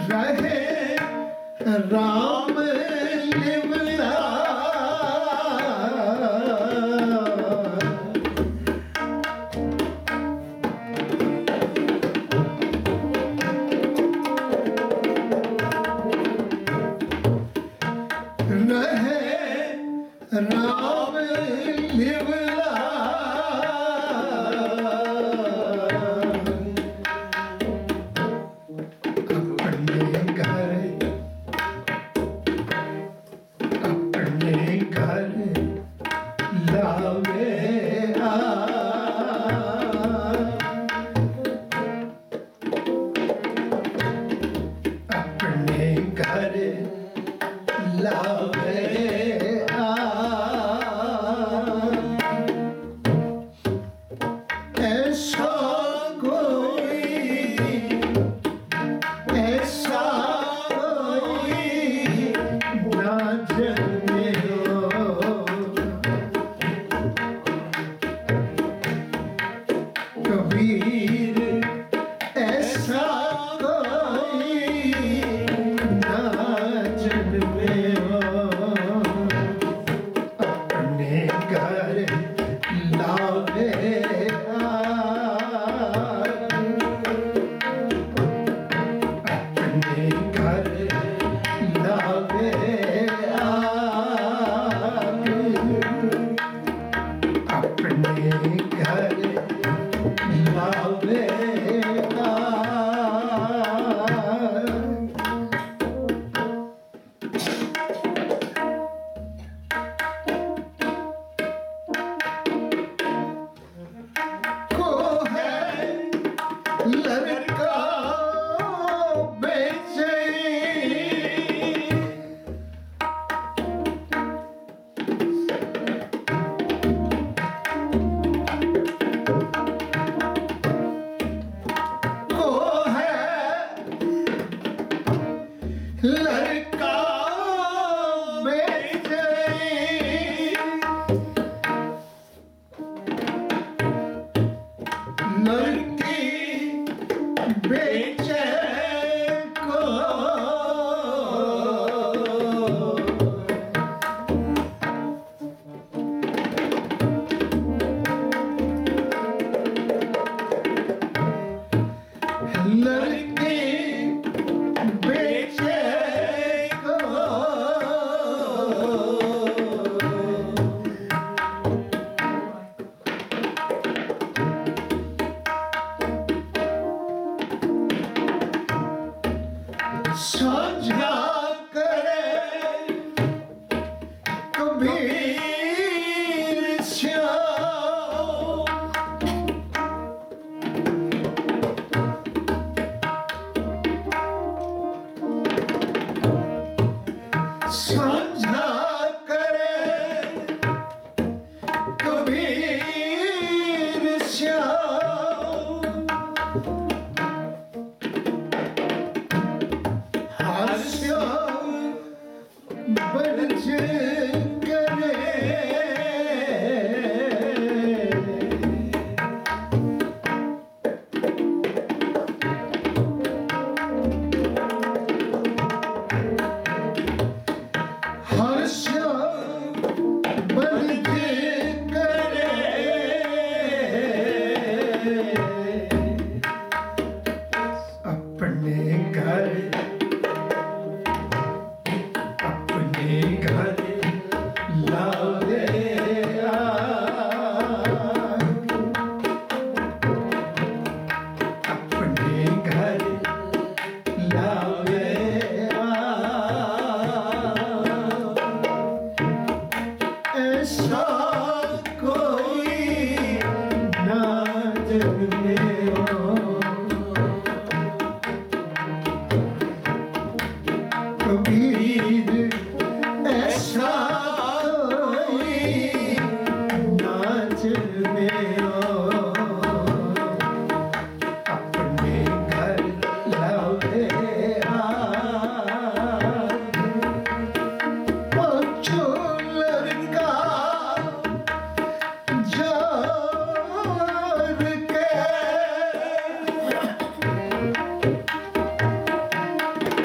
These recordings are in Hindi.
राम लिवला राम लिवला अपने घर लावे अपने घर लावे ऐसा ना जन्मे कबीर ऐसा कोई ना जन्मे अपने घर लावे अपने घर लावे अपने घर लावे को है लड़का बेचे को है लड़का बेचे लड़की बेचे को लड़की बेचे को साझा करे कबीर श्याम साझा करे कबीर श्याम हास्य बरज करे हास्य बरज करे अपने घर लावे अपने घर लावे ऐसा कोई ना जन्मे कबीर ऐसा कोई ना जन्मे अपने घर लावे बच्चो लड़का जार के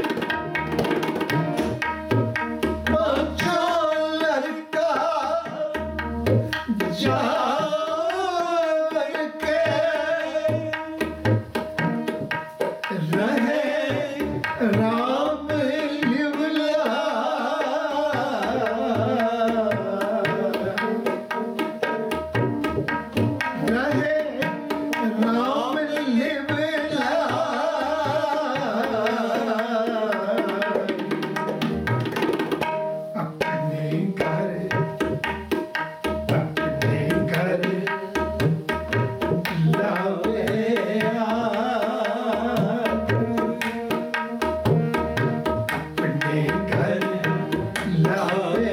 राम लिवला रहे राम लिवला अपने घर लावे अपने घर लावे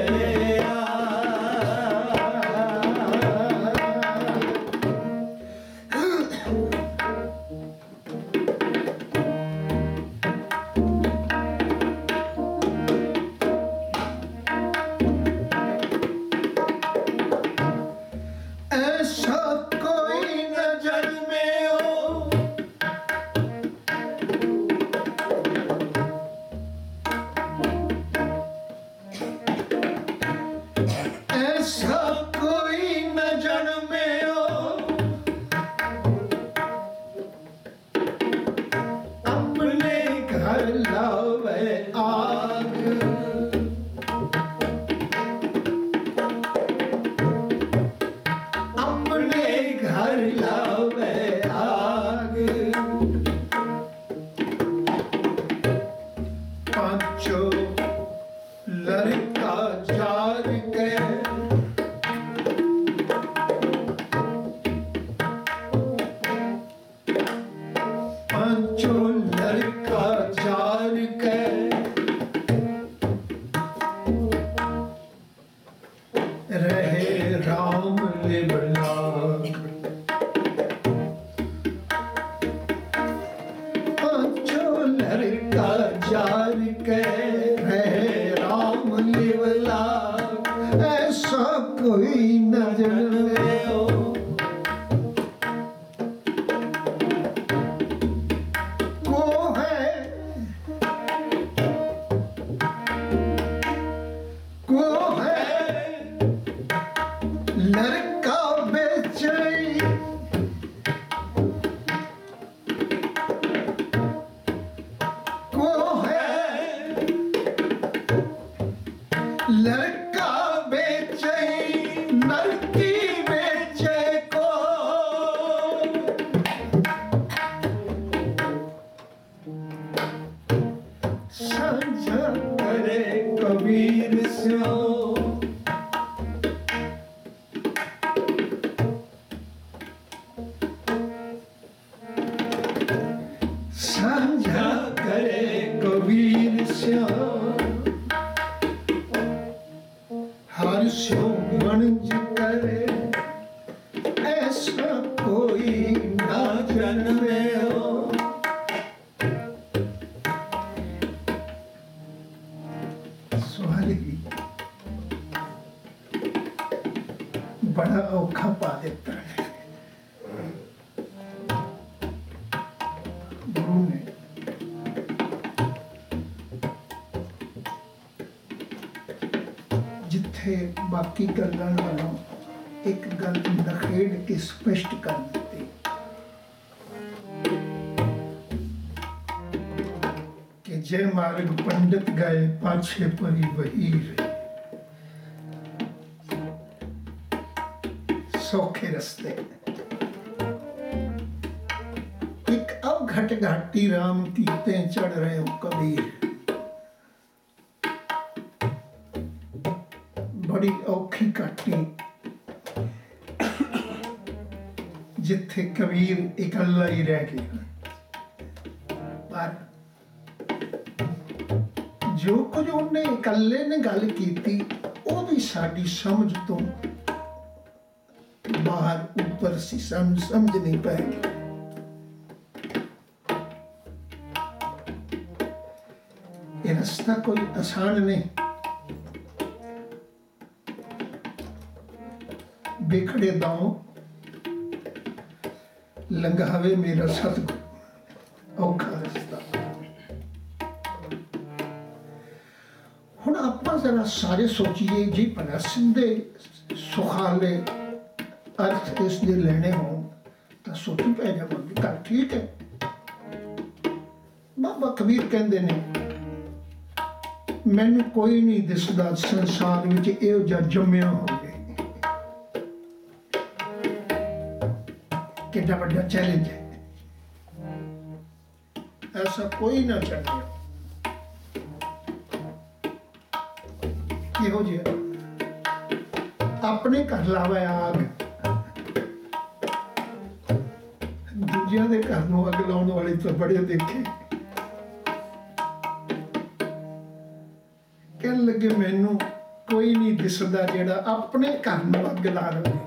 ऐसा कोई न जन्मे हो ऐसा कोई न जन्मे हो अपने घर लावे आग अपने घर लावे आग पांचों लड़का जार के पांचों लड़का जार के रहे राम लिवला पांचों लड़का जार के रहे राम लिवला ऐसा कोई नजर में हो को है लड़का बेचे को है लड़का बेचे लड़की बेचे को साझा करे कबीर स्यो साझा करे कबीर स्यो हर स्यो वणज करे ऐसा कोई ना जन्मे हो स्वाली बड़ा औखा पा देता है गुरु ने जिथे बाकी गल्लां नालों एक गल नखेड़ के स्पष्ट कर ਦਿੱਤੀ कि जय मार्ग पंडित गए पाछे परी वही रहे सौखे रस्ते एक अब घट घाटी राम तीते चढ़ रहे हो कबीर बड़ी औखी घाटी जिथे कबीर इकल्ला ही रह गया पर जो कुछ उन्हें इकल्ले ने गल की वो भी साड़ी समझ तो बाहर ऊपर सी समझ नहीं पाएगी ये रास्ता कोई आसान नहीं बेखड़े दांव लंघावे मेरा सतगुरु औखा रास्ता हुण आपां जरा सारे सोचिए जी भला सीधे सुखाले अर्थ इसके लेने हो तो सोची पै जावांगे गल ठीक है बाबा कबीर कहते ने, मैनू कोई नहीं दिसदा संसार विच इहो जिहा जम्मिया होवे। कितना बड़ा चैलेंज है, ऐसा कोई ना जम्मिया। किहो जिहा अपने घर लावे आग, दूजियां दे घर नूं अग लाउण वाले तो बड़े देखे। कहन लगे मैनू कोई नहीं दिसदा जिहड़ा अपने घर नूं अग ला लवे।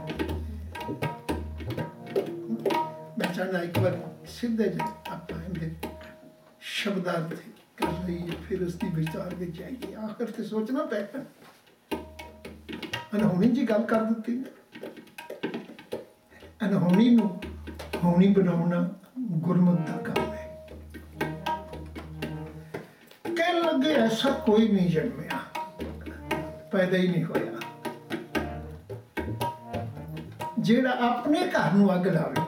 मैं चाहना एक बार सीधे जिहे आपां इहदे शब्दार्थ कर लईए, फिर उसकी विचार में जाइए। आखिर ते सोचना पैना, अनहोनी जी गल कर दी ने। अनहोनी नूं होनी बनाउणा गुरमुख दा काम है। कहन लगे ऐसा कोई नहीं जन्मिया, पैदा ही नहीं होया, जेड़ा अपने घर नूं अग लावे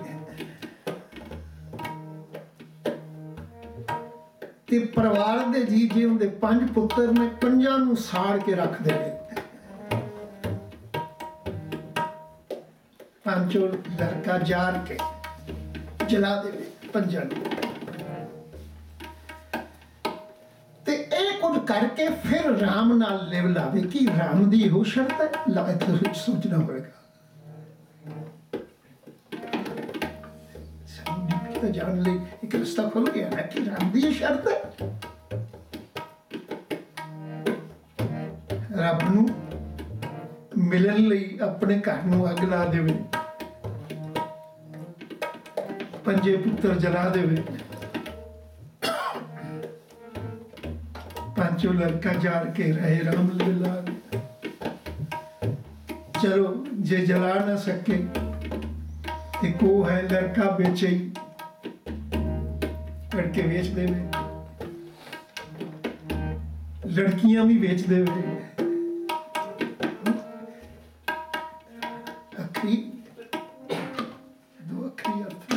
ते परिवार दे जी जे उनके 5 पुत्र ने 5 नूं साड़ के रख देवे। 5 लड़का जार के जला देवे 5 नूं। ते ये कुछ करके फिर राम नाल लिव लावे। कि राम दी हो शर्त है? ला इत्थे सोचना होगा। तो जान ले एक रास्ता खुल गया ना कि राम दी शर्त है। रब नूं मिलन लई अपने घर नूं अग ला देवे, 5 पुत्र जला देवे, 5 लड़का जार के रहे राम लीला। चलो जे जला ना सके ते को है लड़का बेचे, लड़के बेच देवे, लड़कियां भी बेच देवे। अखरी 2 अखरी अर्थ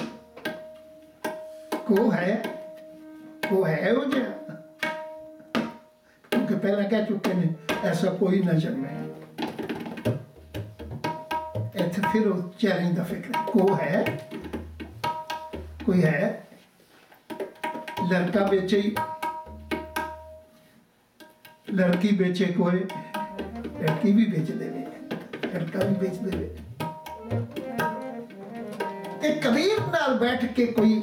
को है वो जो, क्योंकि पहले कह चुके ने ऐसा कोई न जन्मे। इत्थे फिर चैलेंज का फिक्र को है, कोई है लड़का बेचे, लड़की बेचे कोई, लड़की भी बेच देवे, लड़का भी बेच देवे। एक कबीर नाल बैठ के कोई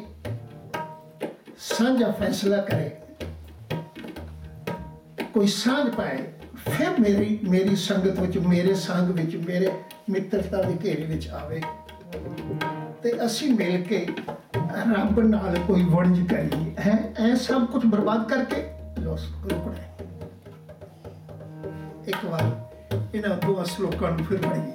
साझा फैसला करे, कोई साझ पाए, फिर मेरी संगत विच, मेरे संग विच, मेरे मित्रता के घेरे विच आवे ते असी मिल के रब नाल कोई वणज करिए। है ऐ सब कुछ बर्बाद करके रुकना है। एक बार इन्हां 2 श्लोकां नूं फिर पढ़िए।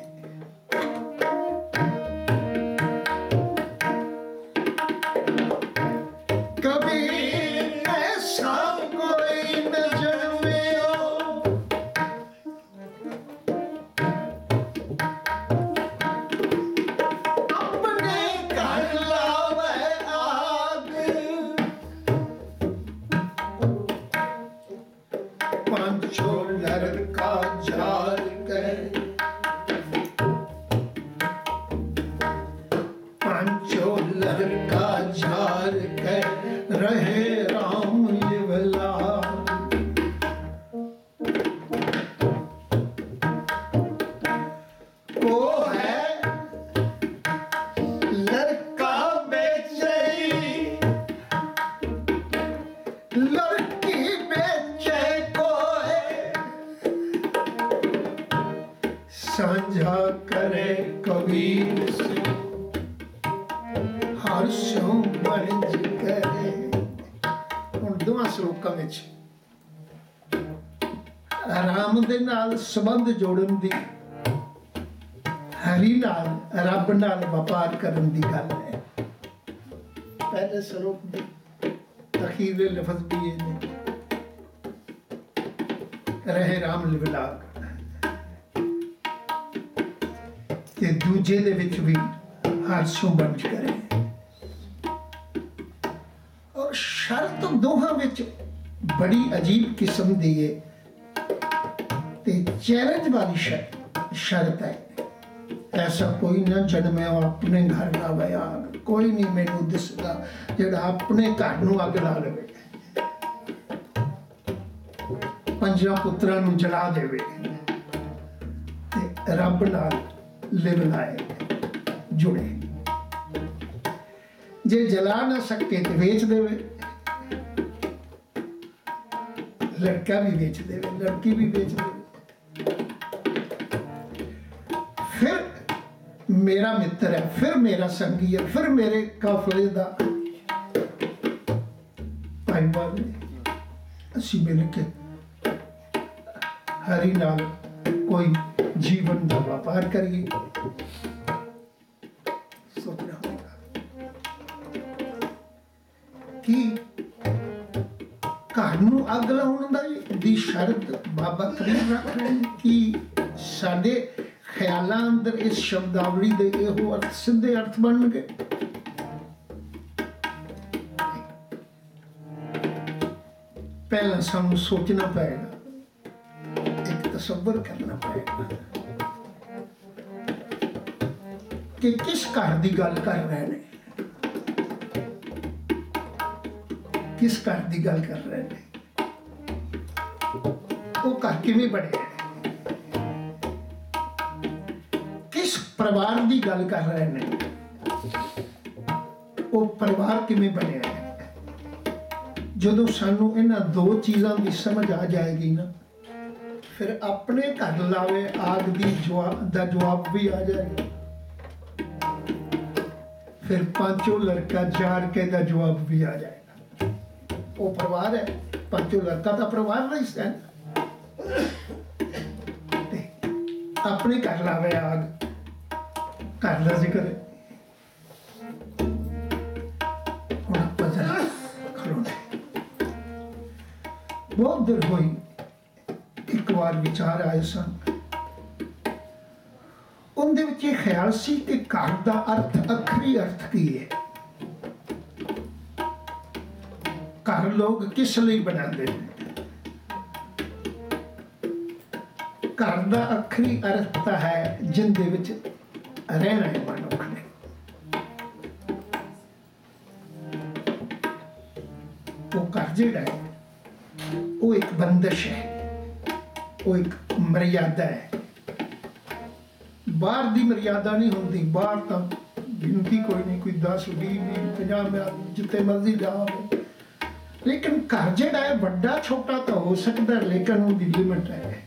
साझा करे कबीर से हर सो वणज करे। हुण 2 श्लोकां विच राम दे नाल संबंध जोड़न दी, हरि नाल रब नाल व्यापार करन दी गल है। पहले श्लोक दे अखीरले लफ्ज भी ये ने, रहे राम लिवलाग, ते दूजे दे विच भी हर सो वणज करे। और शर्त तो दोहां विच बड़ी अजीब किस्म दी है ते चैलेंज वाली शर्त है। ऐसा कोई ना जन्मे अपने घर लावे आग, कोई नहीं मैनू दिसदा जिहड़ा अपने घर नूं अग ला लवे, पंजां पुत्रां नूं जला देवे ते रब नाल लिव लाए जुड़े। जे जला ना सके तो बेच देवे, लड़का भी बेच देवे, लड़की भी बेच देवे। फिर मेरा मित्र है, फिर मेरा संगी है, फिर मेरे काफले दा भाईवाल ने असी मिल के हरी नाल कोई जीवन का व्यापार करिए। सोचना होगा कि घर नूं अग लाउण दी शर्त बाबा फरीद रख रहे हैं कि साडे ख्यालां अंदर इस शब्दावली दे इहो अर्थ सिद्धे अर्थ बन गए। पहला सानू सोचना पड़ेगा, एक तसव्वुर करना पड़ेगा कि किस घर की गल कर रहे हैं, किस घर की गल कर रहे हैं, वो घर किवें बने, किस परिवार की गल कर रहे हैं, वो परिवार किवें बने। जदों सानू इन्हां दो चीज़ों की समझ आ जाएगी ना, फिर अपने घर लावे आग दी जवाब भी आ जाएगा। फिर पांचों लड़का जार के दा जवाब भी आ जाएगा। वो परिवार है, पांचों लड़का का परिवार नहीं है। अपने घर लावे आग, घर का जिक्र है। बहुत देर हुई, एक बार विचार आए सन, उनदे विच ये ख्याल सी कि घर का अर्थ अखरी अर्थ की है। घर लोग किस लिए बनाते हैं? घर का अखरी अर्थ है जिंदे विच रहना है मनुख ने। वो घर जिहड़ा है वो एक बंदिश है, वो एक मर्यादा है। बाहर की मर्यादा नहीं होती, बाहर तो गिनती कोई नहीं, कोई 10 20 50 जितने मर्जी जाओ। लेकिन घर जिहड़ा है बड़ा छोटा तो हो सकता है, लेकिन उनकी लिमिट है।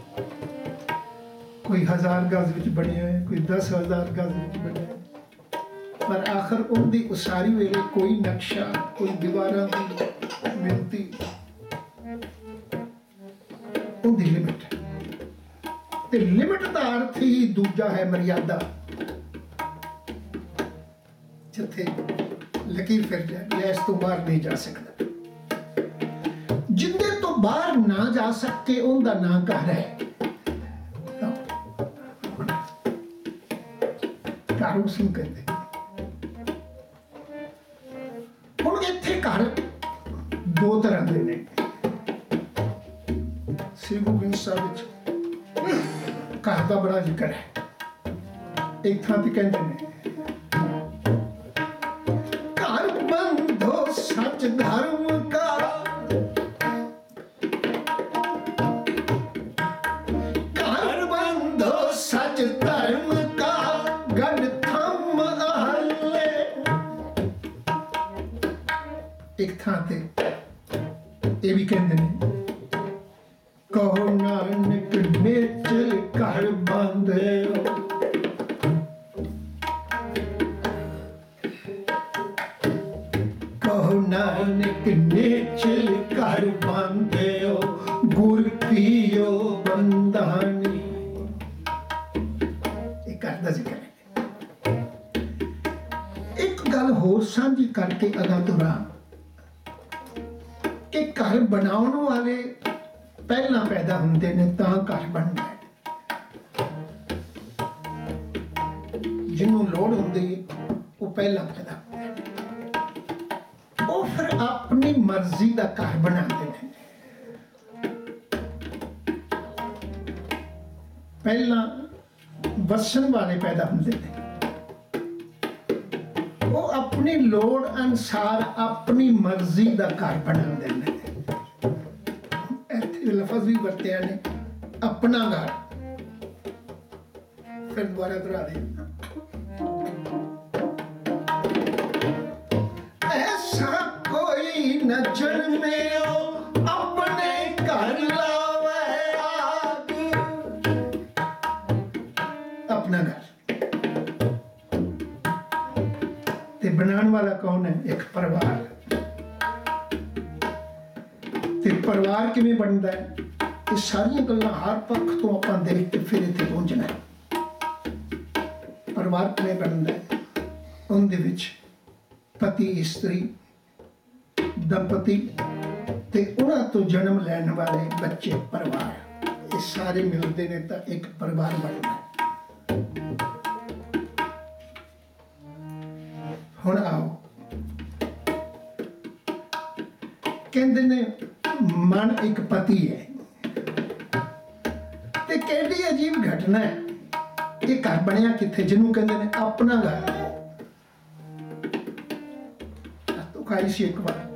कोई 1000 गज विच बने हुए, कोई 10,000 गज विच बने हुए, पर आखिर उनकी उसारी वेले कोई नक्शा, कोई दीवारों की मिनती, उनकी लिमिट है। ते लिमिट का अर्थ ही दूजा है मर्यादा, जिथे लकीर फिर जाए, इस तो बाहर नहीं जा सकता। जिंदे तो बाहर ना जा सके उनका ना घर है। घर उसनूं कहते। हुण इत्थे घर दो तरह के ने। श्री गुरु ग्रंथ साहिब घर का बड़ा जिक्र है। एक थां ते कहते हैं, घर बंधो सच धर्म का, घर बंधो सच धर्म का, गढ़ थम आहले। एक थां ते ये भी कहते हैं, कहो नानक नेचल घर बांधे, कहो नानक नेचल घर बांधे, गुर पियो बंधानी। एक घर का जिक्र है। एक गल होर साझी करके अगा तुरा कि घर बनाने वाले पहला पैदा होंगे ने तां घर बनना है। जिन्हों लोड़ होंदी वो पहला पैदा होंदा है। वो फिर अपनी मर्जी का घर बनाते हैं। पहला वसन वाले पैदा होंगे ने, वो अपनी लोड़ अनुसार अपनी मर्जी का घर बनाते हैं। इत्थे लफज भी वरतिया ने अपना घर। फिर दोबारा दोहरा दे, ऐसा कोई न जन्मे अपने घर लावे आग। अपना घर ते बनाने वाला कौन है? एक परिवार। ते परिवार किवें बनता है? ये सारियां गल्लां हर पक्ष तो आपां देख के फिर इत्थे पहुंचना है। परिवार किवें बनता है? उनदे विच पति इस्त्री दंपति ते उन्हां तो जन्म लैण वाले बच्चे परिवार, ये सारे मिलते ने तो एक परिवार बनता है। हुण आओ, कहंदे ने मन एक पति है। ते केडी अजीब घटना है, ये घर बनया किथे जिन्हों कहंदे ने अपना घर। तो खाई सी एक बार,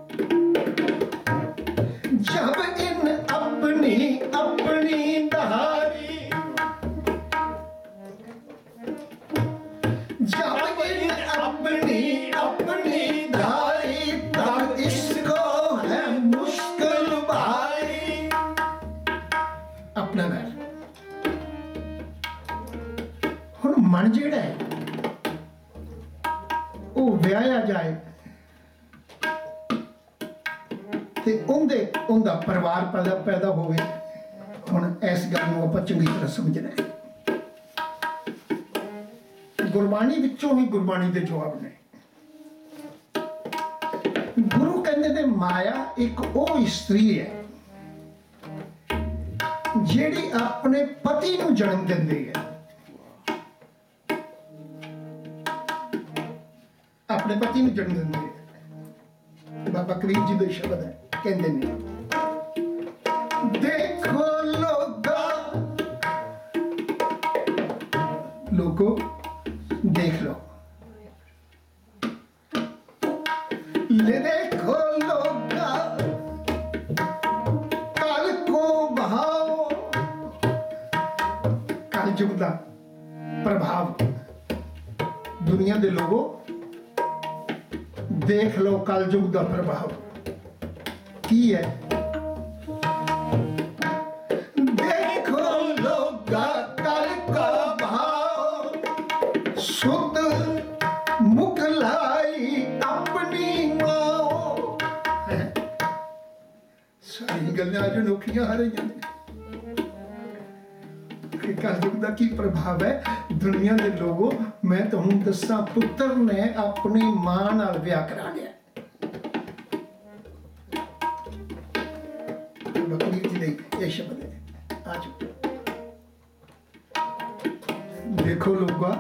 जब इन अपनी अपनी धारी, जब इन अपनी अपनी धारी, तब इसको है मुश्किल भारी। अपना घर। हुण मन जिहड़ा है वो विआया जाए ते उनदा परिवार पैदा होवे। हुण इस गल नूं आपां चंगी तरह समझना है। गुरबाणी विचों ही गुरबाणी दे जवाब ने। गुरु कहंदे ने माया एक वो इस्त्री है जिहड़ी अपने पति नूं जन्म दिंदी है। अपने पति नूं जन्म दिंदी है। बाबा कबीर जी दे शब्द है, कहंदे ने देखो लोगो देख लो, ले देखो लोगा कल को बहाओ। कलयुग दा प्रभाव दुनिया दे लोगों देख लो, कलयुग का प्रभाव की है। देखो लोगा कल का भाव, सुध मुकलाई अपनी माओ। सारी गल्लां अज अनोखियां आ रही हैं। कलयुग का की प्रभाव है? दुनिया के लोगों, मैं तुहानू दसा, पुत्र ने अपनी मां नाल विआह करा लिया। कबीर जी ने ये शब्द है, आज देखो लोगा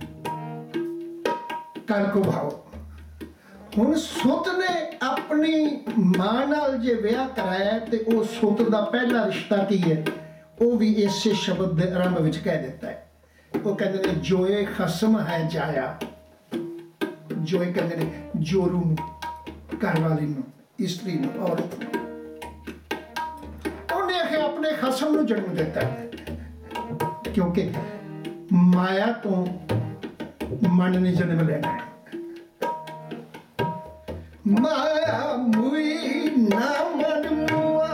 कल को भाओ। हुण सुत ने अपनी मां नाल जे विआह कराया ते वो सुत दा पहला रिश्ता की है? वो भी इसे शब्द के आरंभ विच कह देता है। वो कहते हैं जोए खसम है जाया। जोए कहते हैं जोरू, घरवाली नूं, स्त्री नूं, औरत नूं। उन्हें अपने खसम नूं जन्म देता है, क्योंकि माया तो मन ने जन्म लेना है। माया मुई ना मन मुआ।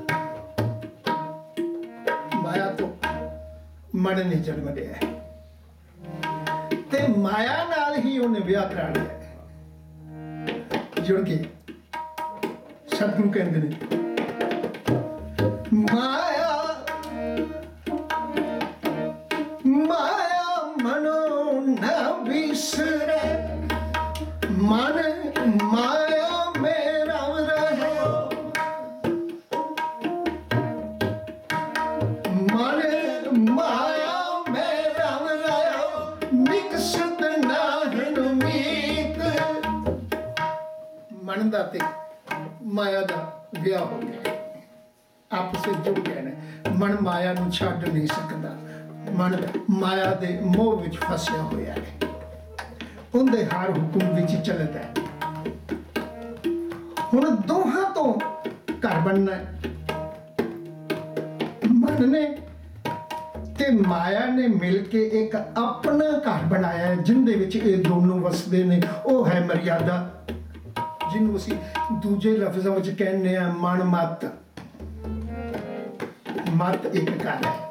माया तो मन ने जन्म लिया है ते माया नाल ही उन्हें विआह करा लिया है। जुड़ के सतगुरु कहते हैं माया माया मनो न बिसरे, मन माया में रम रहे। मन माया में रम रहे, निकसत नाहन मीत। मन दा ते ਵਿਆਹ ਹੋ ਗਿਆ, ਆਪਸ ਵਿੱਚ ਜੁੜ ਗਏ ਨੇ। ਮਨ ਮਾਇਆ ਨੂੰ ਛੱਡ ਨਹੀਂ ਸਕਦਾ, ਮਨ ਮਾਇਆ ਦੇ ਮੋਹ ਵਿੱਚ ਫਸਿਆ ਹੋਇਆ ਹੈ, ਉਹਦੇ ਹਰ ਹੁਕਮ ਵਿੱਚ ਚੱਲਦਾ ਹੈ। ਹੁਣ ਦੋਹਾਂ ਤੋਂ ਘਰ ਬਣਨਾ ਹੈ, ਮਨ ਨੇ ਤੇ ਮਾਇਆ ਨੇ ਮਿਲ ਕੇ ਇੱਕ ਆਪਣਾ ਘਰ ਬਣਾਇਆ ਹੈ, ਜਿੰਦੇ ਵਿੱਚ ਇਹ ਦੋਨੋਂ ਵਸਦੇ ਨੇ। ਉਹ ਹੈ ਮਰਿਆਦਾ, ਜਿਹਨੂੰ ਅਸੀਂ ਦੂਜੇ ਲਫ਼ਜ਼ਾਂ ਵਿੱਚ ਕਹਿੰਦੇ ਆ ਮਨ ਮਤ। ਮਤ ਇੱਕ ਘਰ ਹੈ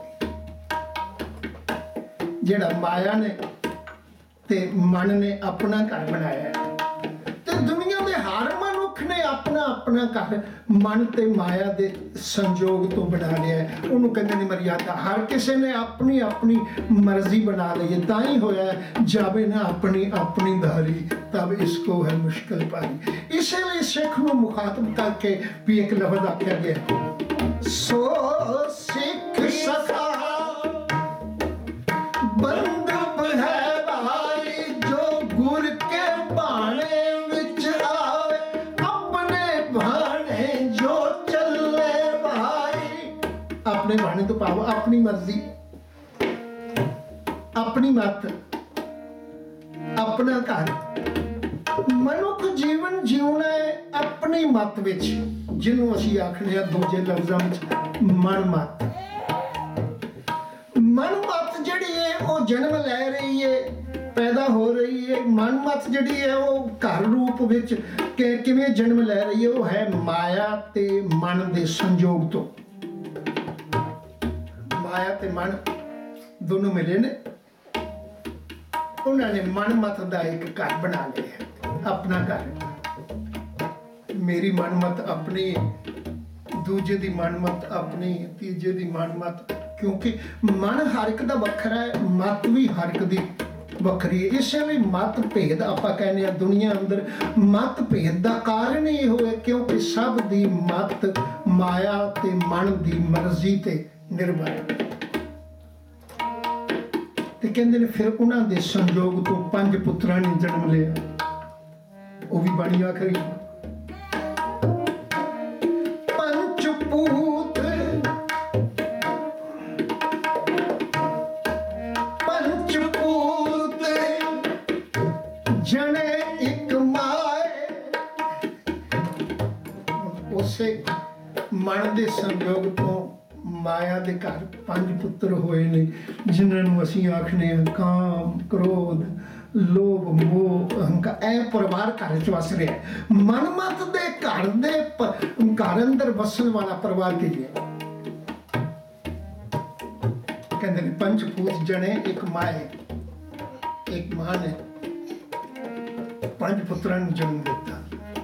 ਜਿਹੜਾ ਮਾਇਆ ਨੇ ਤੇ ਮਨ ਨੇ ਆਪਣਾ ਘਰ ਬਣਾਇਆ ਹੈ। ਤੇ ਦੁਨੀਆ ਦੇ ਹਰ ਮਨੁੱਖ ਨੇ ਆਪਣਾ ਆਪਣਾ ਘਰ ਮਨ ਤੇ ਮਾਇਆ ਦੇ ਸੰਜੋਗ ਤੋਂ ਬਣਾ ਲਿਆ ਹੈ। ਉਹਨੂੰ ਕਹਿੰਦੇ ਨੇ ਮਰਿਆਦਾ। ਹਰ ਕਿਸੇ ਨੇ ਆਪਣੀ ਆਪਣੀ ਮਰਜ਼ੀ ਬਣਾ ਲਈ ਹੈ। ਤਾਂ ਹੀ ਹੋਇਆ ਜਾਵੇ ਨਾ ਆਪਣੀ ਆਪਣੀ ਧਾਰੀ ਤਬ ਇਸਕੋ ਹੈ ਮੁਸ਼ਕਿਲ ਭਾਰੀ। ਇਸੇ ਲਈ ਸਿੱਖ ਨੂੰ ਮੁਖਾਤਬ ਕਰਕੇ ਵੀ ਇੱਕ ਲਫ਼ਜ਼ ਆਖਿਆ ਗਿਆ, ਸੋ ਸਿੱਖ ਸਖਾ ਬੰਦਬ ਹੈ ਭਾਈ, ਜੋ ਗੁਰ ਕੇ ਬਾਣੇ ਵਿੱਚ ਆਵੇ, ਆਪਣੇ ਬਾਣੇ ਜੋ ਚੱਲੇ ਭਾਈ। ਆਪਣੇ ਬਾਣੇ ਤੋਂ ਭਾਵ ਆਪਣੀ ਮਰਜ਼ੀ, ਆਪਣੀ ਮੱਤ, ਆਪਣਾ ਘਰ। ਮਨੁੱਖ ਜੀਵਨ ਜਿਉਣਾ ਹੈ ਆਪਣੀ ਮੱਤ ਵਿੱਚ, ਜਿਹਨੂੰ ਅਸੀਂ ਆਖਦੇ ਹਾਂ ਦੂਜੇ ਲਫ਼ਜ਼ਾਂ ਵਿੱਚ ਮਨ ਮੱਤ। ਮਨ ਮੱਤ ਜਿਹੜੀ ਹੈ ਉਹ ਜਨਮ ਲੈ ਰਹੀ ਹੈ, ਪੈਦਾ ਹੋ ਰਹੀ ਹੈ। ਮਨ ਮੱਤ ਜਿਹੜੀ ਹੈ ਉਹ ਘਰ ਰੂਪ ਵਿੱਚ ਕਿਵੇਂ ਜਨਮ ਲੈ ਰਹੀ ਹੈ? ਉਹ ਹੈ ਮਾਇਆ ਤੇ ਮਨ ਦੇ ਸੰਜੋਗ ਤੋਂ। ਮਾਇਆ ਤੇ ਮਨ ਦੋਨੋਂ ਮਿਲੇ ਨੇ, ਉਹਨਾਂ ਨੇ ਮਨ ਮਤ ਦਾ ਇੱਕ ਘਰ ਬਣਾ ਲਿਆ, ਆਪਣਾ ਘਰ। ਮੇਰੀ ਮਨਮਤ ਆਪਣੀ, ਦੂਜੇ ਦੀ ਮਨਮਤ ਆਪਣੀ, ਤੀਜੇ ਦੀ ਮਨਮਤ। ਕਿਉਂਕਿ ਮਨ ਹਰ ਇੱਕ ਦਾ ਵੱਖਰਾ ਹੈ, ਮਤ ਵੀ ਹਰ ਇੱਕ ਦੀ ਵੱਖਰੀ ਹੈ। ਇਸੇ ਲਈ ਮਤ ਭੇਦ ਆਪਾਂ ਕਹਿੰਦੇ ਆ ਦੁਨੀਆ ਅੰਦਰ। ਮਤ ਭੇਦ ਦਾ ਕਾਰਨ ਇਹ ਹੋਇਆ ਕਿਉਂਕਿ ਸਭ ਦੀ ਮਤ ਮਾਇਆ ਤੇ ਮਨ ਦੀ ਮਰਜ਼ੀ ਤੇ ਨਿਰਭਰ ਹੈ। ਤੇ ਕਹਿੰਦੇ ਨੇ ਫਿਰ ਉਹਨਾਂ ਦੇ ਸੰਜੋਗ ਤੋਂ 5 ਪੁੱਤਰਾਂ ਨੇ ਜਨਮ ਲਿਆ। ਉਹ ਵੀ ਬਾਣੀ ਆਖਰੀ ਪੰਚਪੂਤ, ਪੰਚਪੂਤ ਜਣੇ ਇੱਕ ਮਾਏ। ਉਸੇ ਮਨ ਦੇ ਸੰਯੋਗ ਤੋਂ ਮਾਇਆ ਦੇ ਘਰ 5 ਪੁੱਤਰ ਹੋਏ ਨੇ, ਜਿਨ੍ਹਾਂ ਨੂੰ ਅਸੀਂ ਆਖਦੇ ਹਾਂ ਕਾਮ, ਕ੍ਰੋਧ, ਲੋਭ, ਮੋਹ, ਅਹੰਕਾਰ। ਇਹ ਪਰਿਵਾਰ ਘਰ ਚ ਵਸ ਰਿਹਾ। ਮਨਮਤ ਦੇ ਘਰ ਦੇ ਘਰ ਅੰਦਰ ਵਸਣ ਵਾਲਾ ਪਰਿਵਾਰ ਕੀ ਹੈ? ਕਹਿੰਦੇ ਨੇ ਪੰਚਪੂਤ ਜਣੇ ਇੱਕ ਮਾਏ, ਇੱਕ ਮਾਂ ਨੇ 5 ਪੁੱਤਰਾਂ ਨੂੰ ਜਨਮ ਦਿੱਤਾ।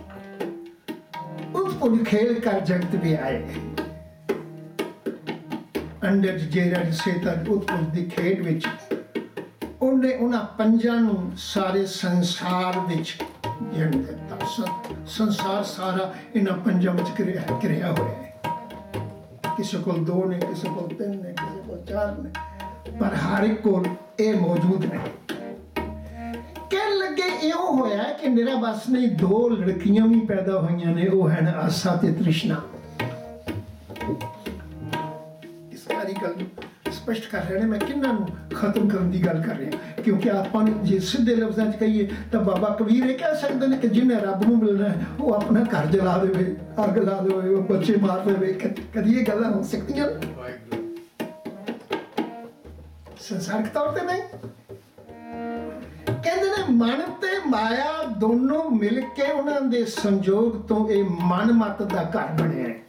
ਉਸ ਕੋਲ ਖੇਲ ਕਰ ਜਗਤ ਵੀ ਆਏ। ਅੰਡਰ ਜਿਹੜਾ ਸੇਤਾ ਉਤਪੁਰ ਦੀ ਖੇਡ ਵਿੱਚ ਉਹਨੇ ਉਹਨਾਂ 5 ਨੂੰ ਸਾਰੇ ਸੰਸਾਰ ਵਿੱਚ ਜਨਮ ਦਿੱਤਾ। ਸੰਸਾਰ ਸਾਰਾ ਇਹਨਾਂ 5 ਵਿੱਚ ਕਿਰਿਆ ਹੋਇਆ ਹੈ। ਕਿਸੇ ਕੋਲ 2 ਨੇ, ਕਿਸੇ ਕੋਲ 3 ਨੇ, ਕਿਸੇ ਕੋਲ 4 ਨੇ, ਪਰ ਹਰ ਇੱਕ ਕੋਲ ਇਹ ਮੌਜੂਦ ਨੇ। ਕਹਿਣ ਲੱਗੇ ਇਉਂ ਹੋਇਆ ਕਿ ਮੇਰਾ ਬਸ ਨਹੀਂ, 2 ਲੜਕੀਆਂ ਵੀ ਪੈਦਾ ਹੋਈਆਂ ਨੇ, ਉਹ ਹਨ ਆਸਾ ਤੇ ਤ੍ਰਿਸ਼ਨਾ। ਸਾਰੀ ਗੱਲ ਸਪਸ਼ਟ ਕਰ ਰਹੇ ਨੇ। ਮੈਂ ਕਿਹਨਾਂ ਨੂੰ ਖਤਮ ਕਰਨ ਦੀ ਗੱਲ ਕਰ ਰਿਹਾ, ਕਿਉਂਕਿ ਆਪਾਂ ਨੂੰ ਜੇ ਸਿੱਧੇ ਲਫ਼ਜ਼ਾਂ 'ਚ ਕਹੀਏ ਤਾਂ ਬਾਬਾ ਕਬੀਰ ਇਹ ਕਹਿ ਸਕਦੇ ਨੇ ਕਿ ਜਿਹਨੇ ਰੱਬ ਨੂੰ ਮਿਲਣਾ ਹੈ ਉਹ ਆਪਣਾ ਘਰ ਜਲਾ ਦੇਵੇ, ਅੱਗ ਲਾ ਦੇਵੇ, ਉਹ ਬੱਚੇ ਮਾਰ ਦੇਵੇ। ਕਦੀ ਇਹ ਗੱਲਾਂ ਹੋ ਸਕਦੀਆਂ ਸੰਸਾਰਿਕ ਤੌਰ ਤੇ ਨਹੀਂ। ਕਹਿੰਦੇ ਨੇ ਮਨ ਤੇ ਮਾਇਆ ਦੋਨੋਂ ਮਿਲ ਕੇ ਉਹਨਾਂ ਦੇ ਸੰਜੋਗ ਤੋਂ ਇਹ ਮਨ ਮਤ ਦਾ ਘਰ ਬਣਿਆ ਹੈ।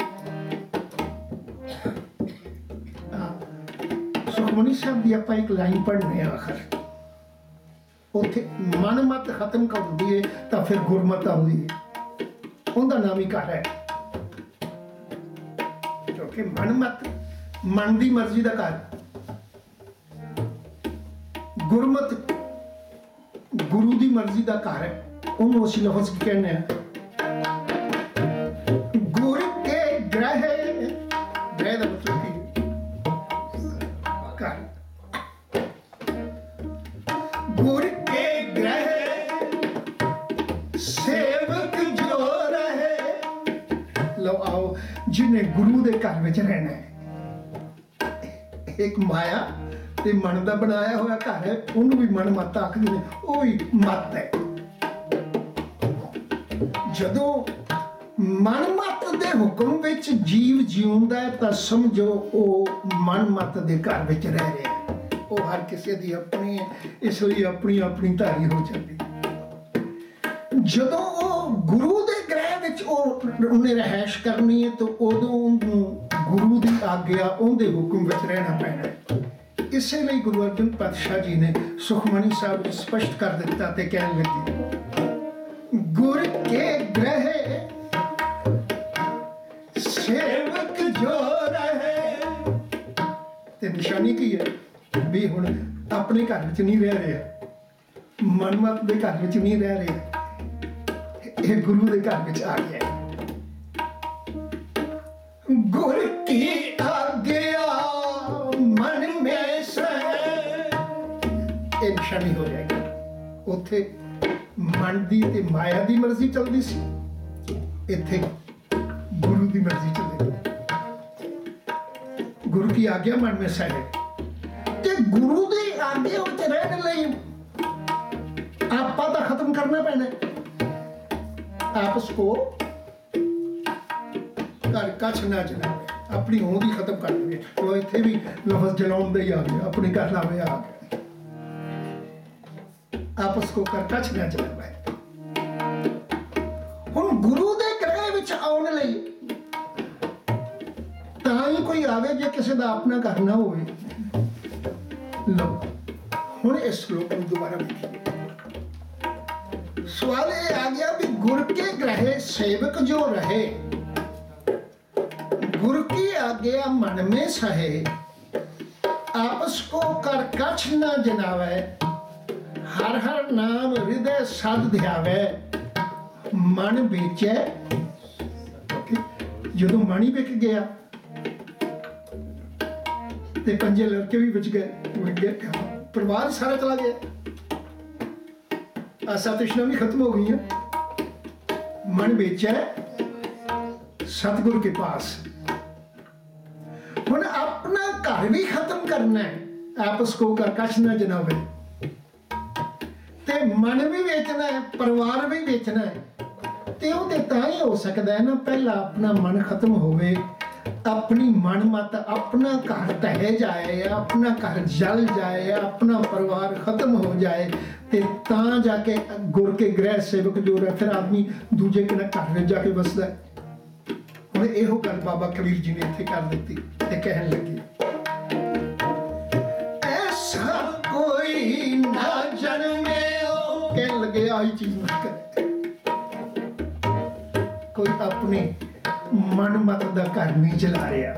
ਸੁਖਮਨੀ ਸਾਹਿਬ ਦੀ ਆਪਾਂ ਇੱਕ ਲਾਈਨ ਪੜ੍ਹਨੇ ਆ ਆਖਰ, ਉੱਥੇ ਮਨ ਮਤ ਖਤਮ ਕਰ ਹੁੰਦੀ ਹੈ ਤਾਂ ਫਿਰ ਗੁਰਮਤ ਆਉਂਦੀ ਹੈ। ਉਹਦਾ ਨਾਮ ਹੀ ਘਰ ਹੈ, ਕਿਉਂਕਿ ਮਨ ਮਤ ਮਨ ਦੀ ਮਰਜ਼ੀ ਦਾ ਘਰ, ਗੁਰਮਤ ਗੁਰੂ ਦੀ ਮਰਜ਼ੀ ਦਾ ਘਰ ਹੈ। ਉਹਨੂੰ ਅਸੀਂ ਲਫ਼ਜ਼ ਕੀ ਕਹਿੰਦੇ ਆ? ਗੁਰ ਕੇ ਗ੍ਰਹਿ। ਗ੍ਰਹਿ ਦਾ ਮਤਲਬ ਕੀ? गुर के ग्रह सेवक जो रहे। लो आओ जिन्हें गुरु के घर में रहना है। एक माया ते मन का बनाया हुआ घर है, उन्होंने भी मन मत आखदे ने, वो भी मत है। जदों मन मत दे हुक्म विच जीव जीउंदा है तां समझो वो मन मत दे घर विच रह रहा है। वो हर किसी दी अपनी है, इसलिए अपनी अपनी धारी हो जाती। जदों वो गुरु दे ग्रह विच उन्हें रहैश करनी है तो उदों उन्होंने गुरु की आग्ञा उनके हुक्म विच रहना पैना है। इसलिए गुरु अर्जन पातशाह जी ने सुखमनी साहब स्पष्ट कर दिता ते कहन लगे, गुर के ग्रह सेवक जो रहे। ते निशानी की है भी हुण अपने घर विच नहीं रह रहे, मनमत दे घर विच नहीं रह रहे, ये गुरु दे घर विच आ गया। गुर की आज्ञा मन में सहे, ये निशानी हो जाएगी। उथे मन दी ते माया दी मर्जी चलती सी, इत्थे गुरु दी मर्जी चलेगी। गुरु की आज्ञा मन में सहे, ते गुरु दी आज्ञा विच रहने लई आपा दा खत्म करना पैना है। आपस को घर कछ ना जलावे, अपनी होंद ही खत्म कर देवे। तो इत्थे भी लफज जलाउण दा ही आ गया, अपनी घर लावे आ गया। आपस को कर कछ ना जलावे। हुण गुरु दे ग्रह विच आउण लई तां ही कोई आवे जे किसी दा अपना घर ना होवे। लो हुण इस श्लोक नूं दोबारा देखिए। सवाल ये आ गया भी गुर के ग्रह सेवक जो रहे, गुरु की आज्ञा मन में सहे, आपस को कर कछ न जनावे, हर हर नाम हृदय सद ध्यावे, मन बेचे। जदों मन ही बिक गया ते पंजे लड़के भी बिच गए, परिवार सारा चला गया, आशा तृष्णा भी खत्म हो गई है। मन बेचा सतगुरु के पास। हुण अपना घर भी खत्म करना है, आपस को कर कछ न जनावे, ते मन भी बेचना है, परिवार भी बेचना है। ते वो ते तां ही हो सकता है ना, पहला अपना मन खत्म होवे, अपनी मन मत अपना घर ढह जाए, अपना घर जल जाए, अपना परिवार खत्म हो जाए, ते तां जाके गुर के ग्रह सेवक जो है फिर आदमी दूजे के घर में जाके बसदा है। हुण इहो गल बाबा कबीर जी ने इत्थे कर दित्ती ते कहन लगे, ऐसा कोई ना जन्मे हो, कहन लगे आई चीज मत कर। कोई अपने मन मत दा घर नहीं चला रहा,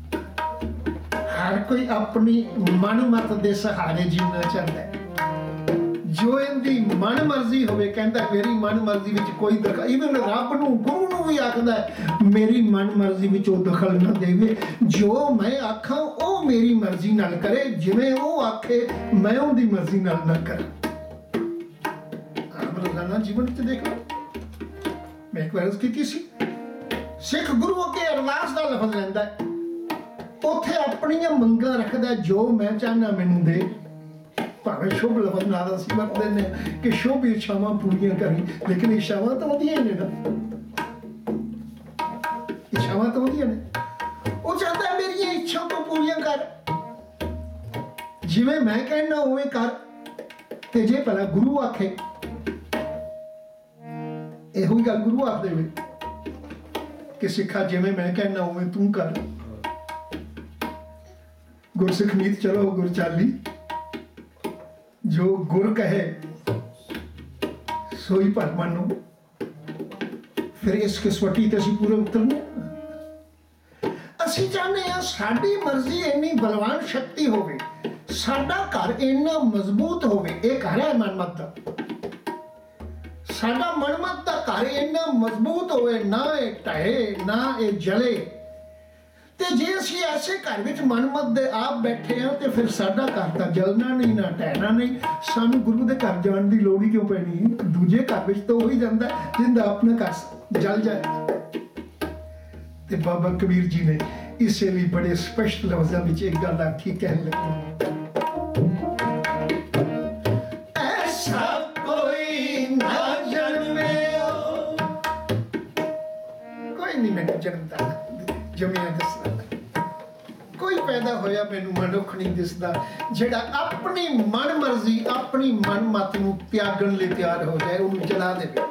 हर कोई अपनी मन मत दे सहारे जीना चाहता है। जो इनकी मन मर्जी होवे, कहता मेरी मन मर्जी विच कोई दखल, इवन रब नूं गुरु नूं भी आखदा मेरी मन मर्जी विच वो दखल ना देवे, जो मैं आखां वो मेरी मर्जी नाल करे, जिवें वो आखे मैं उनकी मर्जी नाल ना करा। आप रोजाना जीवन च देख लो, मैं एक बार की सी, सिख गुरु अगे अरदास दा लफज लैंदा है, उत्थे अपनियां मंगां रखदा, जो मैं चाहना मैनूं दे। भावें शुभ लफज नाल असीं वरतदे ने कि शुभ इच्छावां पूरीआं करी, लेकिन इच्छावां तो वधिया ने ना, इच्छावां तो वधिया ने। वो चाहता है मेरियां इच्छा को पूरीआं कर, जिवें मैं कहना उवें कर। ते जे भला गुरु आखे, इहो ही गल गुरु आख देवे कि सिखा जिवें मैं कहना उवें तू कर। गुरसिख नीत चलो गुर चाली, जो गुर कहे सोई भर मानो। फिर इस कसवटी ते असीं पूरे उतरने। असीं चाहते हैं साडी मर्जी इन्नी बलवान शक्ति होवे, साडा घर इन्ना मजबूत होवे। ये घर है मनमत दा, साडा मनमत दा घर इन्ना मजबूत होवे, ना ये ढहे ना ये जले। ते जे असीं ऐसे घर विच मनमत दे आप बैठे हैं तो फिर साडा घर तां जलना नहीं ना ढहना नहीं। सानू गुरु दे घर जाण दी लोड़ ही क्यों पैनी? दूजे घर विच तो वही जांदा जिंदा अपना घर जल जाए। ਤੇ ਬਾਬਾ ਕਬੀਰ ਜੀ ਨੇ ਇਸੇ ਲਈ ਬੜੇ ਸਪਸ਼ਟ ਲਫ਼ਜ਼ਾਂ ਵਿੱਚ ਇੱਕ ਗੱਲ ਆਖੀ, ਕਹਿਣ ਲੱਗੇ ਐਸਾ ਕੋਈ ਨਾ ਜਨਮਿਓ, ਕੋਈ ਨਹੀਂ ਮੈਨੂੰ ਜਨਮਦਾ ਜਮਿਆ ਦਿਸਦਾ, ਕੋਈ ਪੈਦਾ ਹੋਇਆ ਮੈਨੂੰ ਮਨੁੱਖ ਨਹੀਂ ਦਿਸਦਾ ਜਿਹੜਾ ਆਪਣੀ ਮਨ ਮਰਜ਼ੀ ਆਪਣੀ ਮਨ ਮਤ ਨੂੰ ਤਿਆਗਣ ਲਈ ਤਿਆਰ ਹੋ ਜਾਏ, ਉਹਨੂੰ ਜਲਾ ਦੇਵੇ,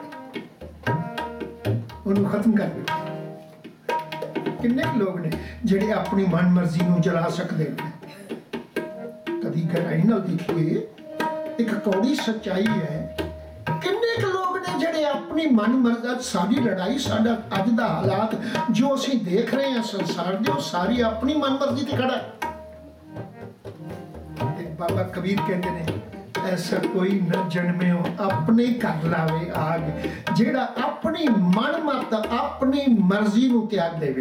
ਉਹਨੂੰ ਖਤਮ ਕਰ ਦੇਵੇ। ਕਿੰਨੇ ਲੋਕ ਨੇ ਜਿਹੜੇ ਆਪਣੀ ਮਨ ਮਰਜ਼ੀ ਨੂੰ ਜਲਾ ਸਕਦੇ ਨੇ। ਕਦੀ ਗਹਿਰਾਈ ਨਾਲ ਦੇਖੀਏ, ਇੱਕ ਕੌੜੀ ਸੱਚਾਈ ਹੈ, ਕਿੰਨੇ ਕੁ ਲੋਕ ਨੇ ਜਿਹੜੇ ਆਪਣੀ ਮਨ ਮਰਜ਼ੀ, ਸਾਡੀ ਲੜਾਈ, ਸਾਡਾ ਅੱਜ ਦਾ ਹਾਲਾਤ ਜੋ ਅਸੀਂ ਦੇਖ ਰਹੇ ਹਾਂ ਸੰਸਾਰ ਦੇ, ਉਹ ਸਾਰੀ ਆਪਣੀ ਮਨ ਮਰਜ਼ੀ ਤੇ ਖੜਾ ਹੈ। ਬਾਬਾ ਕਬੀਰ ਕਹਿੰਦੇ ਨੇ ਐਸਾ ਕੋਈ ਨਾ ਜਨਮਿਓ ਆਪਣੇ ਘਰ ਲਾਵੇ ਆਗ, ਜਿਹੜਾ ਆਪਣੀ ਮਨ ਮਤ ਆਪਣੀ ਮਰਜ਼ੀ ਨੂੰ ਤਿਆਗ ਦੇਵੇ।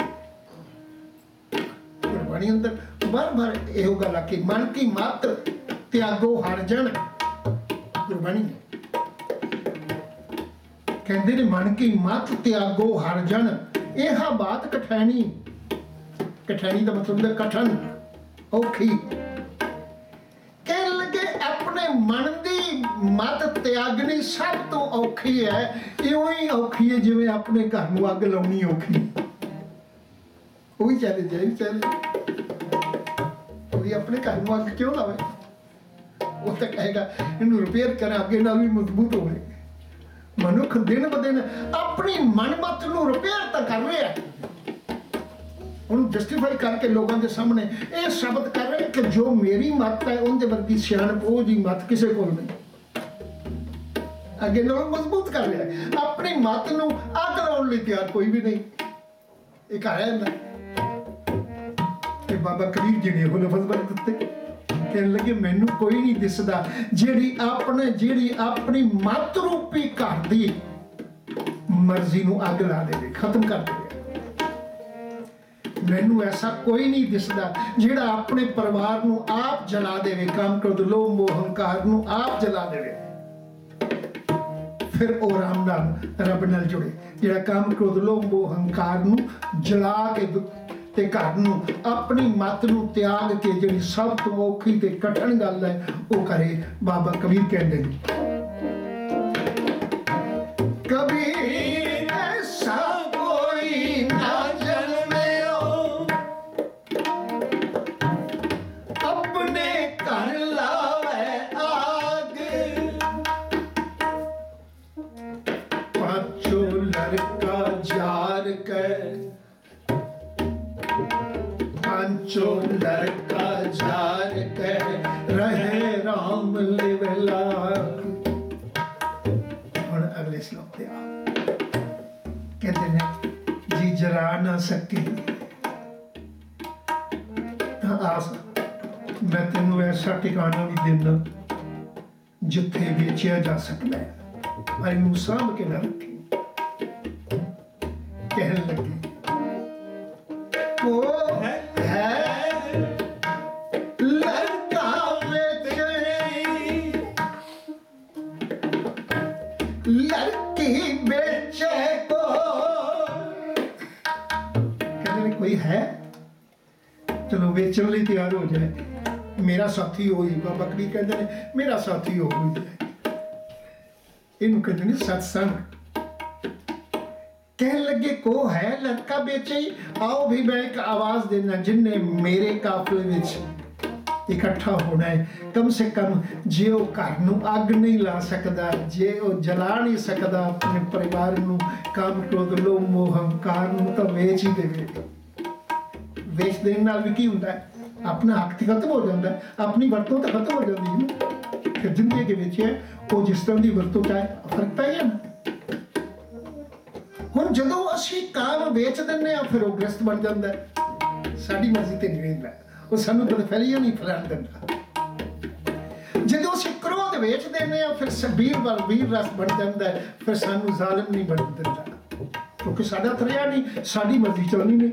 ਗੁਰਬਾਣੀ ਅੰਦਰ ਬਾਰ-ਬਾਰ ਇਹੋ ਗੱਲ ਆ ਕਿ ਮਨ ਕੀ ਮਤ ਤਿਆਗੋ ਹਰ ਜਨ। ਗੁਰਬਾਣੀ ਕਹਿੰਦੇ ਨੇ ਮਨ ਕੀ ਮਤ ਤਿਆਗੋ ਹਰ ਜਨ, ਇਹ ਬਾਤ ਕਠੈਣੀ, ਕਠੈਣੀ ਦਾ ਮਤਲਬ ਹੈ ਕਠਨ, ਔਖੀ। ਕਹਿਣ ਲੱਗੇ ਆਪਣੇ ਮਨ ਦੀ ਮਤ ਤਿਆਗਣੀ ਸਭ ਤੋਂ ਔਖੀ ਹੈ, ਇਉਂ ਹੀ ਔਖੀ ਹੈ ਜਿਵੇਂ ਆਪਣੇ ਘਰ ਨੂੰ ਅੱਗ ਲਾਉਣੀ ਔਖੀ। ਉਹ ਵੀ ਚਲੇ ਜਾਏ ਚਲੇ, ਕੋਈ ਆਪਣੇ ਘਰ ਨੂੰ ਅੱਗ ਕਿਉਂ ਲਾਵੇ? ਉਹ ਤਾਂ ਕਹੇਗਾ ਇਹਨੂੰ ਰਿਪੇਅਰ ਕਰਾਂ, ਅੱਗੇ ਨਾਲ ਵੀ ਮਜ਼ਬੂਤ ਹੋਵੇ। ਮਨੁੱਖ ਦਿਨ ਬ ਦਿਨ ਆਪਣੀ ਮਨਮਤ ਨੂੰ ਰਿਪੇਅਰ ਤਾਂ ਕਰ ਰਿਹਾ, ਉਹਨੂੰ ਜਸਟੀਫਾਈ ਕਰਕੇ ਲੋਕਾਂ ਦੇ ਸਾਹਮਣੇ ਇਹ ਸ਼ਬਦ ਕਰ ਰਿਹਾ ਕਿ ਜੋ ਮੇਰੀ ਮੱਤ ਹੈ ਉਹਦੇ ਵਰਗੀ ਸਿਆਣਪ ਉਹ ਜੀ ਮੱਤ ਕਿਸੇ ਕੋਲ ਨਹੀਂ। ਅੱਗੇ ਲੋਕ ਮਜ਼ਬੂਤ ਕਰ ਰਿਹਾ, ਆਪਣੀ ਮੱਤ ਨੂੰ ਅੱਗ ਲਾਉਣ ਲਈ ਤਿਆਰ ਕੋਈ ਵੀ ਨਹੀਂ। ਇਹ ਘਰ ਹੈ ਤੇ ਬਾਬਾ ਕਬੀਰ ਜੀ ਨੇ ਉਹ ਲਫ਼ਜ਼ ਵਰਤ ਦਿੱਤੇ, ਕਹਿਣ ਲੱਗੇ ਮੈਨੂੰ ਕੋਈ ਨਹੀਂ ਦਿਸਦਾ ਜਿਹੜੀ ਆਪਣੀ ਮੱਤ ਰੂਪੀ ਘਰ ਦੀ ਮਰਜ਼ੀ ਨੂੰ ਅੱਗ ਲਾ ਦੇਵੇ, ਖਤਮ ਕਰ ਦੇਵੇ। ਮੈਨੂੰ ਐਸਾ ਕੋਈ ਨਹੀਂ ਦਿਸਦਾ ਜਿਹੜਾ ਆਪਣੇ ਪਰਿਵਾਰ ਨੂੰ ਆਪ ਜਲਾ ਦੇਵੇ, ਕਾਮ ਕ੍ਰੋਧ ਲੋਭ ਮੋਹ ਹੰਕਾਰ ਨੂੰ ਆਪ ਜਲਾ ਦੇਵੇ। ਫਿਰ ਉਹ ਆਰਾਮ ਨਾਲ ਰੱਬ ਨਾਲ ਜੁੜੇ, ਜਿਹੜਾ ਕਾਮ ਕ੍ਰੋਧ ਲੋਭ ਮੋਹ ਹੰਕਾਰ ਨੂੰ ਜਲਾ ਕੇ ਤੇ ਘਰ ਨੂੰ ਆਪਣੀ ਮੱਤ ਨੂੰ ਤਿਆਗ ਕੇ ਜਿਹੜੀ ਸਭ ਤੋਂ ਔਖੀ ਤੇ ਕਠਿਨ ਗੱਲ ਹੈ ਉਹ ਕਰੇ। ਬਾਬਾ ਕਬੀਰ ਕਹਿੰਦੇ ਨੇ ਕਬੀਰ ਐਸਾ ਕੋਈ ਨਾ ਜਨਮਿਓ, ਆਪਣੇ ਘਰ ਲਾਵੇ ਆਗ, ਪਾਛੋ ਲੜਕਾ जार ਕੇ, पांचों लड़का जार कह रहे राम लिवला। ਹੁਣ ਅਗਲੇ ਸ਼ਲੋਕ ਤੇ ਆ ਕਹਿੰਦੇ ਨੇ ਜੀ ਜਰਾ ਨਾ ਸਕੇ ਤਾਂ ਆਸ ਮੈਂ ਤੈਨੂੰ ਐਸਾ ਟਿਕਾਣਾ ਵੀ ਦੇਣਾ ਜਿੱਥੇ ਵੇਚਿਆ ਜਾ ਸਕਦਾ ਹੈ, ਇਹਨੂੰ ਸਾਂਭ ਕੇ ਨਾ ਰੱਖੀ। ਕਹਿਣ ਲੱਗੇ ਉਹ लड़की बेचे को, कहते कोई है चलो बेचने लिए तैयार हो जाए, मेरा साथी हो ही। बाबा कबीर कहते हैं मेरा साथी हो ही जाए, इनू कहते हैं सत्संग। कहने लगे को है लड़का बेचे, आओ भी मैं एक आवाज देना जिन्हें मेरे काफले विच इकट्ठा होना है। कम से कम जे ਉਹ ਘਰ ਨੂੰ ਅੱਗ ਨਹੀਂ ਲਾ ਸਕਦਾ, ਜੇ ਉਹ ਜਲਾ ਨਹੀਂ ਸਕਦਾ ਆਪਣੇ ਪਰਿਵਾਰ ਨੂੰ, ਕਾਮ ਕ੍ਰੋਧ ਲੋਭ ਮੋਹ ਹੰਕਾਰ ਨੂੰ, ਤਾਂ ਵੇਚ ਹੀ ਦੇਵੇ। ਵੇਚ ਦੇਣ ਨਾਲ ਵੀ ਕੀ ਹੁੰਦਾ ਹੈ? ਆਪਣਾ ਹੱਕ ਤੇ ਖਤਮ ਹੋ ਜਾਂਦਾ, ਆਪਣੀ ਵਰਤੋਂ ਤਾਂ ਖਤਮ ਹੋ ਜਾਂਦੀ ਹੈ ਨਾ। ਫਿਰ ਜ਼ਿੰਦਗੀ ਦੇ ਵਿੱਚ ਉਹ ਜਿਸ ਤਰ੍ਹਾਂ ਦੀ ਵਰਤੋਂ ਚਾਹੇ ਫਰਕ ਪੈ ਜਾਂਦਾ। ਹੁਣ ਜਦੋਂ ਅਸੀਂ ਕਾਮ ਵੇਚ ਦਿੰਦੇ ਹਾਂ ਫਿਰ ਉਹ ਗ੍ਰਸਤ ਬਣ ਜਾਂਦਾ, ਸਾਡੀ ਮਰਜ਼ੀ ਤੇ ਨਹੀਂ ਰਹਿੰਦਾ, ਉਹ ਸਾਨੂੰ ਬਦਫੈਲੀਆਂ ਨਹੀਂ ਫੈਲਾਉਣ ਦਿੰਦਾ। ਜਦੋਂ ਅਸੀਂ ਕ੍ਰੋਧ ਵੇਚ ਦਿੰਦੇ ਹਾਂ ਫਿਰ ਵੀਰ ਰਸ ਬਣ ਜਾਂਦਾ, ਫਿਰ ਸਾਨੂੰ ਜ਼ਾਲਿਮ ਨਹੀਂ ਬਣ ਦਿੰਦਾ, ਕਿਉਂਕਿ ਸਾਡਾ ਤਰੀਆ ਨਹੀਂ, ਸਾਡੀ ਮਰਜ਼ੀ ਚੱਲਣੀ ਨਹੀਂ,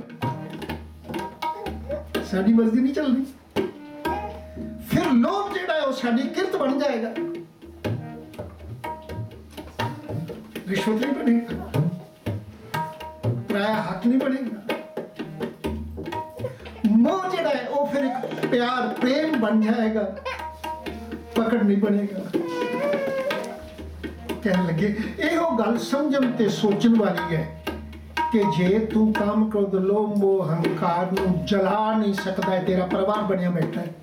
ਸਾਡੀ ਮਰਜ਼ੀ ਨਹੀਂ ਚੱਲਣੀ। ਫਿਰ ਲੋਭ ਜਿਹੜਾ ਹੈ ਉਹ ਸਾਡੀ ਕਿਰਤ ਬਣ ਜਾਏਗਾ, ਰਿਸ਼ਵਤ ਨਹੀਂ ਬਣੇਗਾ, ਪਰਾਇਆ ਹੱਕ ਨਹੀਂ ਬਣੇਗਾ। प्यार प्रेम बन जाएगा, पकड़ नहीं बनेगा। कहने लगे यो गल समझण ते सोचण वाली है कि जे तू काम क्रोध लोभ मोह अहंकार नूं जला नहीं सकता है, तेरा परिवार बनया बैठा है,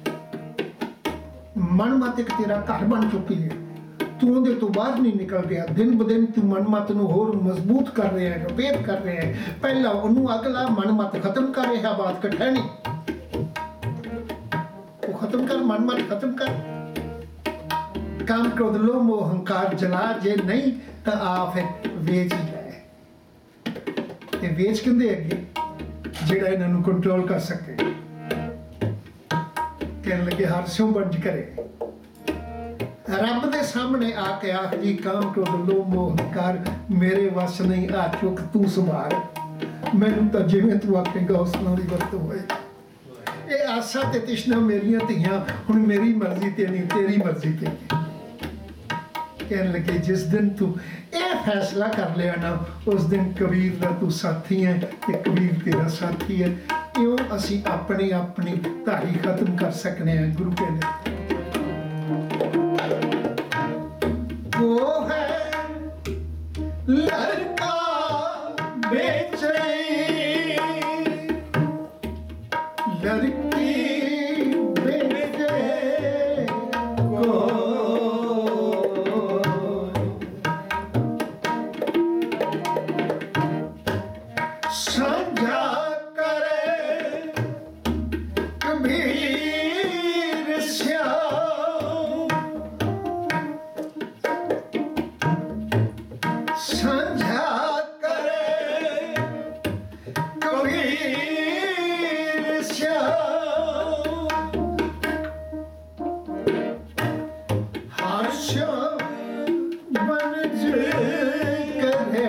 मन मत एक तेरा घर बन चुकी है, तू उहदे तो बाहर नहीं निकल रहा, दिन ब दिन तू मन मत नूं होर मजबूत कर रहा है, रिपेयर कर रहा है। पहला उन्होंने अगला मन मत खत्म कर रहा, बात कठैनी वो खत्म कर, मन मत खत्म कर। काम क्रोध लोभ मोह अहंकार जला, जे नहीं तो आ फिर वेच ही जाए। ये वेच कहते अगे जेड़ा इन्हों कंट्रोल कर सके। कहने लगे हर स्यों बंज करे, रब दे सामने आके आख जी काम क्रोध लोभ मोह अहंकार मेरे वस नहीं, आ चुक तू संभाल मैनू, तो जिवें तू आखेगा उस नाल ही वरत होए। ये आसा ते तिश्ना मेरियां धीआं हुण मेरी मर्जी ते नहीं तेरी मर्जी ते। कहने लगे जिस दिन तू ये फैसला कर लिया ना, उस दिन कबीर दा तू साथी है ते कबीर तेरा साथी है। इउं असीं अपनी अपनी धारी खत्म कर सकने हैं। गुरु कहते वो है लड़का बेचे लड़की बेचे को, समझा करे कबीर श्याम, समझा करे कबीर श्याम, हर्ष बनज करे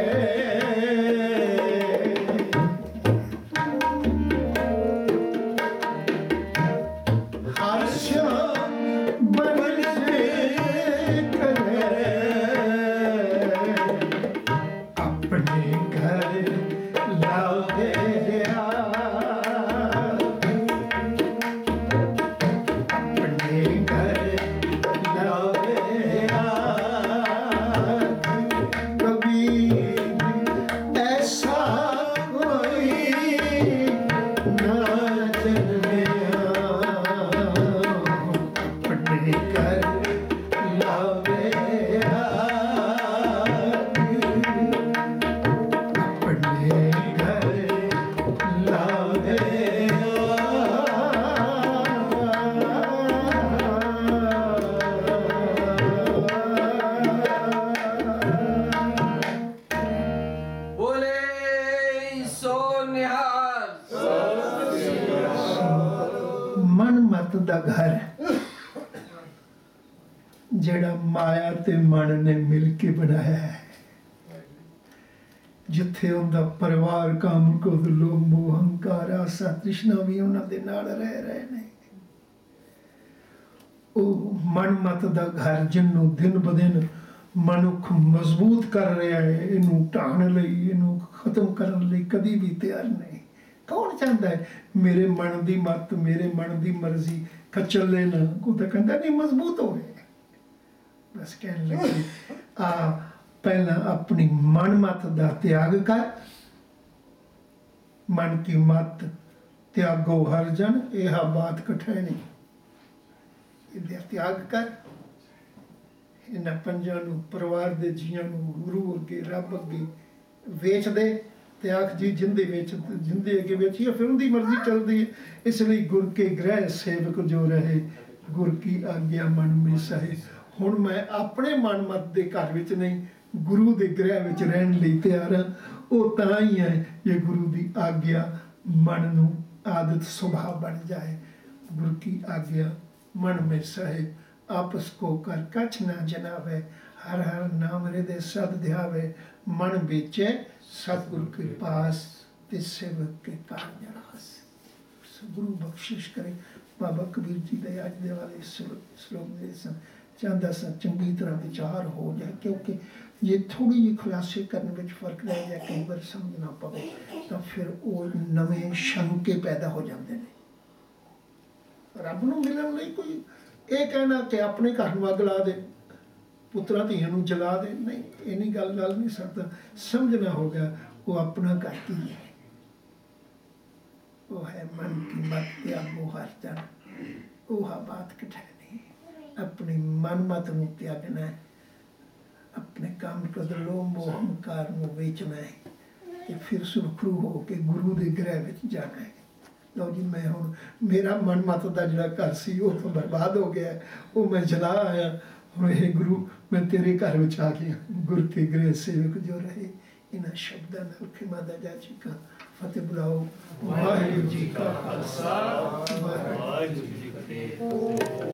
दा घर जेड़ा माया ते मन ने मिल के बनाया है, जिथे उनका परिवार काम क्रोध लोभ मोह अहंकार आसा तृष्णा भी उन्होंने नाल रह रहे ने। ओ मन मत दा घर जिन्नू दिन ब दिन मनुख मजबूत कर रहा है, इनू ढाण लई इनू खत्म करने लई कदी भी तैयार नहीं। कौन चाहता है मेरे मन की मत मेरे मन की मर्जी कचले ना, को तो कहता नहीं मजबूत हो गए। बस कहने लगे आ पहला अपनी मन मत दा त्याग कर, मन की मत त्यागो हर जन यह बात कठैनी, इहदा त्याग कर। इन्हां पंजां नूं परिवार दे जियां नूं गुरु अगे रब अगे वेच दे ते आख जी जिंदे वेच जिंदे अगे वेचिए, फिर उनकी मर्जी चलती है। इसलिए गुर के गृह सेवक जो रहे गुर की आज्ञा मन में सहे। हुण मैं अपने मन मत दे घर विच नहीं गुरु के गृह विच रहन लई तैयार हाँ। वो तां ही है ये गुरु की आज्ञा मन नूं आदत स्वभाव बन जाए। गुरु की आज्ञा मन में सहे, आपस को कर कछ ना जनावे, हर हर नाम हृदय सद ध्यावे, मन बेचे सतगुरु के पास ते सेवक के कार्य रास। गुरु बख्शिश करे। बाबा कबीर जी दे अज दे वाले श्लोक दे चाहता सा चंगी तरह विचार हो जाए, क्योंकि ये थोड़ी जी खुलासे करने में फर्क रह जाए, कई बार समझ ना पवे तो फिर वो नवे शंके पैदा हो जाते हैं। ਰੱਬ ਨੂੰ ਮਿਲਣ ਲਈ ਕੋਈ ਇਹ ਕਹਿਣਾ ਕਿ ਆਪਣੇ ਘਰ ਨੂੰ ਅੱਗ ਲਾ ਦੇ, ਪੁੱਤਰਾਂ ਧੀਆਂ ਨੂੰ ਜਲਾ ਦੇ, ਨਹੀਂ, ਇੰਨੀ ਗੱਲ ਨਹੀਂ ਸਕਦਾ। ਸਮਝਣਾ ਹੋਗਾ ਉਹ ਆਪਣਾ ਘਰ ਕੀ ਹੈ। वो है मन की मत त्यागो हर जन, ओहा बात कठैनी। अपनी मन मत ਨੂੰ त्यागना है, अपने काम क्रोध लोभ मोह अहंकार ਨੂੰ ਵੇਚਣਾ है ਤੇ ਫਿਰ ਸੁਰਖਰੂ ਹੋ ਕੇ ਗੁਰੂ ਦੇ ਗ੍ਰਹਿ ਵਿੱਚ ਜਾਣਾ ਹੈ। ਲਓ ਜੀ, ਮੈਂ ਹੁਣ ਮੇਰਾ ਮਨ ਮਤ ਦਾ ਜਿਹੜਾ ਘਰ ਸੀ ਉਹ ਤਾਂ ਬਰਬਾਦ ਹੋ ਗਿਆ, ਉਹ ਮੈਂ ਜਲਾ ਆਇਆ। ਹੁਣ ਇਹ ਗੁਰੂ, ਮੈਂ ਤੇਰੇ ਘਰ ਵਿੱਚ ਆ ਗਿਆ। ਗੁਰ ਕੇ ਗ੍ਰਹਿ ਸੇਵਕ ਜੋ ਰਹੇ। ਇਹਨਾਂ ਸ਼ਬਦਾਂ ਨਾਲ ਖਿਮਾਦਾ ਜਾ ਚੁੱਕਾ। ਫਤਿਹ ਬੁਲਾਓ। ਵਾਹਿਗੁਰੂ ਜੀ ਕਾ ਖਾਲਸਾ, ਵਾਹਿਗੁਰੂ ਜੀ ਕੀ ਫਤਿਹ।